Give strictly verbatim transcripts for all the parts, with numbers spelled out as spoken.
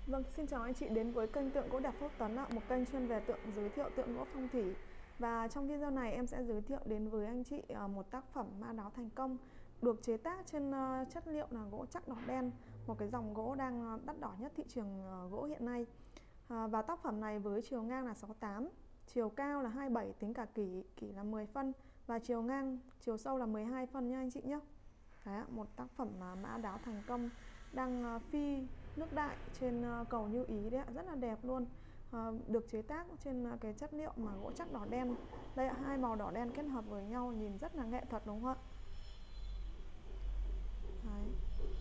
Vâng, xin chào anh chị đến với kênh Tượng Gỗ Đẹp Phúc Tấn ạ, một kênh chuyên về tượng giới thiệu tượng gỗ phong thủy. Và trong video này em sẽ giới thiệu đến với anh chị một tác phẩm mã đáo thành công được chế tác trên chất liệu là gỗ chắc đỏ đen, một cái dòng gỗ đang đắt đỏ nhất thị trường gỗ hiện nay. Và tác phẩm này với chiều ngang là sáu mươi tám, chiều cao là hai mươi bảy tính cả kỷ, kỷ là mười phân và chiều ngang, chiều sâu là mười hai phân nha anh chị nhé. Đấy, một tác phẩm mã đáo thành công đang phi nước đại trên cầu Như Ý đấy ạ, rất là đẹp luôn. À, được chế tác trên cái chất liệu mà gỗ chắc đỏ đen. Đây ạ, hai màu đỏ đen kết hợp với nhau nhìn rất là nghệ thuật đúng không ạ? Đấy.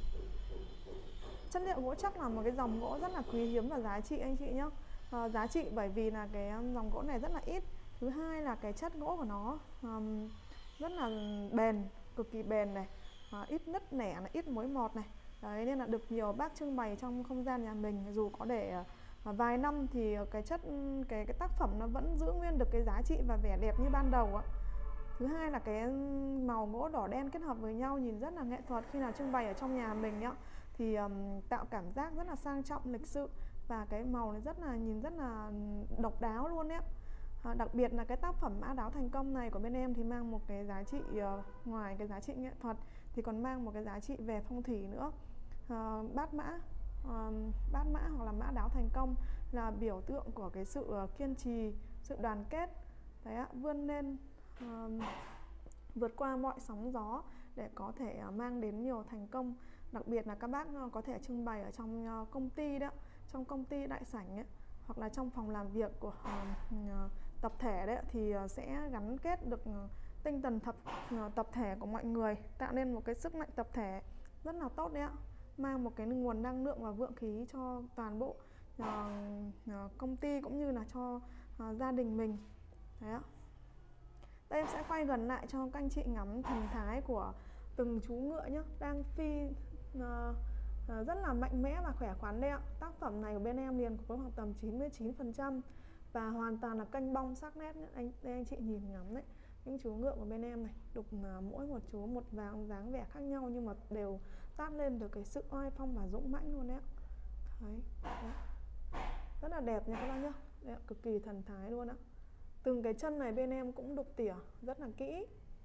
Chất liệu gỗ chắc là một cái dòng gỗ rất là quý hiếm và giá trị anh chị nhé. À, giá trị bởi vì là cái dòng gỗ này rất là ít. Thứ hai là cái chất gỗ của nó um, rất là bền, cực kỳ bền này, à, ít nứt nẻ, ít mối mọt này. Đấy, nên là được nhiều bác trưng bày trong không gian nhà mình, dù có để uh, vài năm thì cái chất cái cái tác phẩm nó vẫn giữ nguyên được cái giá trị và vẻ đẹp như ban đầu ạ. Thứ hai là cái màu gỗ đỏ đen kết hợp với nhau nhìn rất là nghệ thuật, khi nào trưng bày ở trong nhà mình nhá thì um, tạo cảm giác rất là sang trọng, lịch sự, và cái màu này rất là nhìn rất là độc đáo luôn đấy. À, đặc biệt là cái tác phẩm mã đáo thành công này của bên em thì mang một cái giá trị uh, ngoài cái giá trị nghệ thuật thì còn mang một cái giá trị về phong thủy nữa. Uh, bát mã uh, bát mã hoặc là mã đáo thành công là biểu tượng của cái sự uh, kiên trì, sự đoàn kết, đấy ạ, vươn lên, uh, vượt qua mọi sóng gió để có thể uh, mang đến nhiều thành công. Đặc biệt là các bác uh, có thể trưng bày ở trong uh, công ty đó, trong công ty đại sảnh ấy, hoặc là trong phòng làm việc của uh, uh, tập thể đấy, thì uh, sẽ gắn kết được uh, tinh thần tập, uh, tập thể của mọi người, tạo nên một cái sức mạnh tập thể rất là tốt đấy ạ, mang một cái nguồn năng lượng và vượng khí cho toàn bộ uh, uh, công ty cũng như là cho uh, gia đình mình. Đấy ạ. Đây em sẽ quay gần lại cho các anh chị ngắm thần thái của từng chú ngựa nhé, đang phi uh, uh, rất là mạnh mẽ và khỏe khoắn đây ạ. Tác phẩm này của bên em liền có khoảng tầm chín mươi chín phần trăm và hoàn toàn là canh bong sắc nét nhé. Anh, đây anh chị nhìn ngắm đấy, những chú ngựa của bên em này đục uh, mỗi một chú một vàng dáng vẻ khác nhau nhưng mà đều toát lên được cái sự oai phong và dũng mãnh luôn đấy ạ. Đấy, đấy. Rất là đẹp nha các bác nhá, đấy ạ, cực kỳ thần thái luôn ạ. Từng cái chân này bên em cũng đục tỉa rất là kỹ.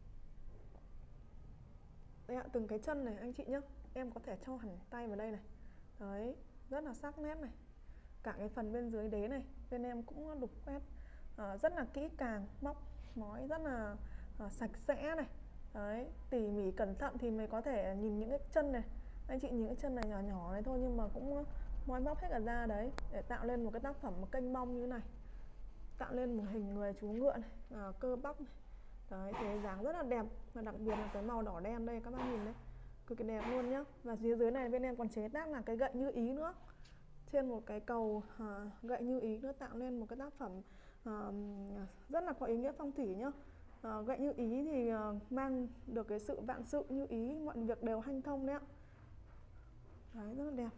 Đây ạ, từng cái chân này anh chị nhá, em có thể cho hẳn tay vào đây này. Đấy, rất là sắc nét này. Cả cái phần bên dưới đế này bên em cũng đục quét uh, rất là kỹ càng, móc mói rất là uh, sạch sẽ này. Đấy, tỉ mỉ cẩn thận thì mới có thể nhìn những cái chân này. Anh chị nhìn cái chân này nhỏ nhỏ này thôi nhưng mà cũng mói móc hết cả ra đấy để tạo lên một cái tác phẩm một kênh bong như thế này, tạo lên một hình người chú ngựa này, à, cơ bắp này. Đấy, thế dáng rất là đẹp, và đặc biệt là cái màu đỏ đen đây các bác nhìn đấy, cực kỳ đẹp luôn nhá. Và phía dưới này bên em còn chế tác là cái gậy Như Ý nữa, trên một cái cầu à, gậy Như Ý nữa, tạo nên một cái tác phẩm à, rất là có ý nghĩa phong thủy nhá. À, gậy Như Ý thì à, mang được cái sự vạn sự như ý, mọi việc đều hanh thông đấy ạ. Đấy, rất là đẹp.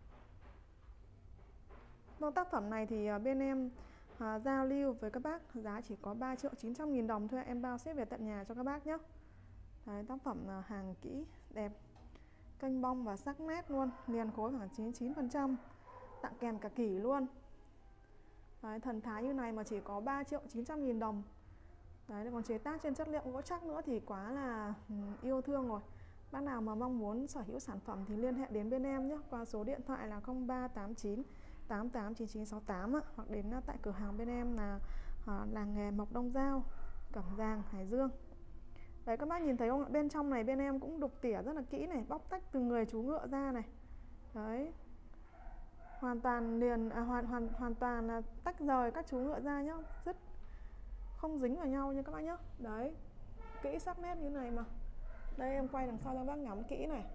Vâng, tác phẩm này thì bên em à, giao lưu với các bác giá chỉ có ba triệu chín trăm nghìn đồng thôi, em bao ship về tận nhà cho các bác nhé. Đấy, tác phẩm à, hàng kỹ, đẹp, kênh bong và sắc nét luôn, liền khối khoảng chín mươi chín phần trăm, tặng kèm cả kỷ luôn. Đấy, thần thái như này mà chỉ có ba triệu chín trăm nghìn đồng. Đấy, còn chế tác trên chất liệu gỗ chắc nữa thì quá là yêu thương rồi. Bác nào mà mong muốn sở hữu sản phẩm thì liên hệ đến bên em nhé, qua số điện thoại là không ba tám chín tám tám chín chín sáu tám ạ, hoặc đến tại cửa hàng bên em là à, làng nghề Mộc Đông Giao, Cẩm Giàng, Hải Dương. Đấy, các bác nhìn thấy không ạ? Bên trong này bên em cũng đục tỉa rất là kỹ này, bóc tách từng người chú ngựa ra này. Đấy, hoàn toàn liền à, hoàn hoàn hoàn toàn là tách rời các chú ngựa ra nhá, rất không dính vào nhau nha các bác nhá. Đấy, kỹ sắc nét như này mà. Đây em quay đằng sau cho bác ngắm kỹ này.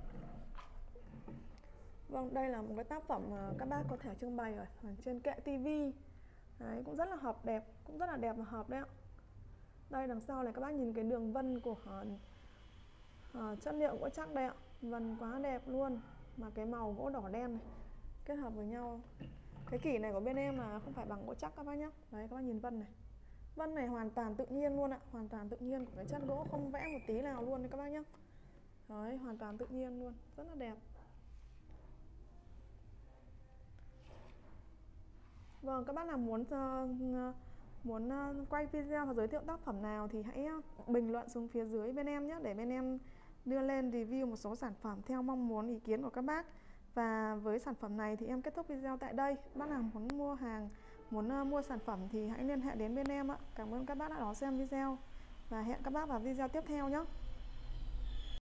Vâng, đây là một cái tác phẩm mà các bác có thể trưng bày ở trên kệ tivi. Đấy, cũng rất là hợp đẹp, cũng rất là đẹp và hợp đấy ạ. Đây đằng sau này các bác nhìn cái đường vân của uh, uh, chất liệu gỗ chắc đây ạ, vân quá đẹp luôn, mà cái màu gỗ đỏ đen này kết hợp với nhau. Cái kỷ này của bên em là không phải bằng gỗ chắc các bác nhé. Đấy, các bác nhìn vân này, vân này hoàn toàn tự nhiên luôn ạ, hoàn toàn tự nhiên của cái chất gỗ, không vẽ một tí nào luôn đấy các bác nhé. Đấy, hoàn toàn tự nhiên luôn, rất là đẹp. Vâng, các bác nào muốn uh, muốn uh, quay video và giới thiệu tác phẩm nào thì hãy uh, bình luận xuống phía dưới bên em nhé, để bên em đưa lên review một số sản phẩm theo mong muốn ý kiến của các bác. Và với sản phẩm này thì em kết thúc video tại đây. Bác nào muốn mua hàng, muốn uh, mua sản phẩm thì hãy liên hệ đến bên em ạ. Cảm ơn các bác đã đón xem video và hẹn các bác vào video tiếp theo nhé.